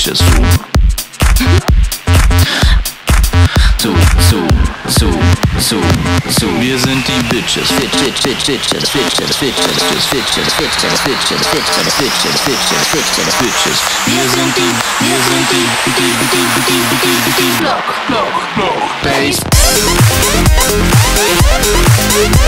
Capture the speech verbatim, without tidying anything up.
Bitches. So, so, so, so, so, wir sind die Bitches. Bitches, Bitches, Bitches, Bitches, Bitches, Bitches, Bitches, Bitches, Bitches, Bitches, Bitches, Bitches. Wir sind die, wir sind die, die, die, die, die, die, die, Block, Block, Block, Bass.